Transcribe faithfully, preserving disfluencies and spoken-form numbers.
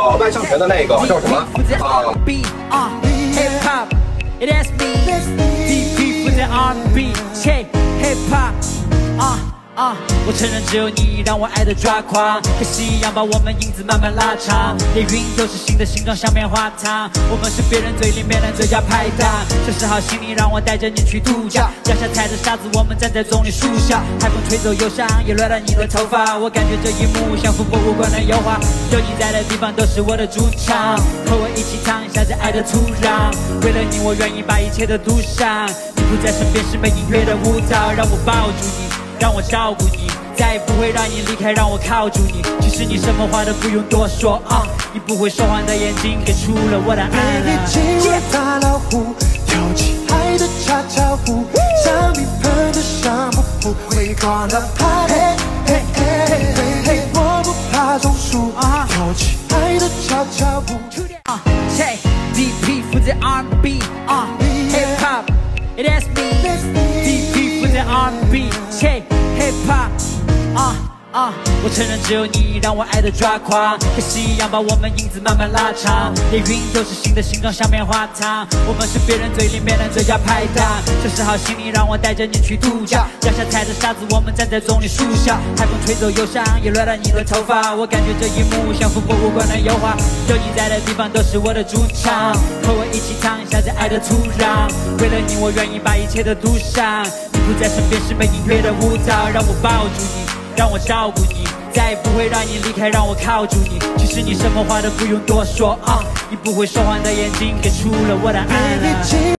呃外向群的那个叫什么啊 ？Hip hop, it is me. D P 负责 R and B, Hip hop, 啊。啊！ uh, 我承认只有你让我爱的抓狂，跟夕阳把我们影子慢慢拉长，连云都是新的形状，像棉花糖。我们是别人嘴里面的最佳拍档，收拾好行李，让我带着你去度假。脚下踩着沙子，我们站在棕榈树下，海风吹走忧伤，也乱了你的头发。我感觉这一幕像幅博物馆的油画，有你在的地方都是我的主场，和我一起躺下这爱的土壤。为了你，我愿意把一切都赌上。你不在身边是没音乐的舞蹈，让我抱住你。让我照顾你，再也不会让你离开，让我靠住你。其实你什么话都不用多说啊，你不会说谎的眼睛给出了我的爱了。 Baby， 今晚大老虎，跳起爱的恰恰舞，像你喷的沙漠不会光的 party， 嘿嘿嘿嘿，我不怕中暑，跳起爱的恰恰舞。 啊 ，D P 负责 R and B， 啊 ，Hip hop， it is me。D P 负责 R and B。Hip hop， 啊啊！我承认只有你让我爱的抓狂，跟夕阳把我们影子慢慢拉长，连云都是新的形状，像棉花糖。我们是别人嘴里面的最佳拍档，收拾好行李，让我带着你去度假。脚下踩着沙子，我们站在棕榈树下，海风吹走忧伤，也乱了你的头发。我感觉这一幕像幅博物馆的油画，有你在的地方都是我的主场，和我一起躺下这爱的土壤。为了你，我愿意把一切都赌上。不在身边是没音乐的舞蹈，让我抱住你，让我照顾你，再也不会让你离开，让我靠住你。其实你什么话都不用多说啊，你不会说谎的眼睛给出了我的爱了。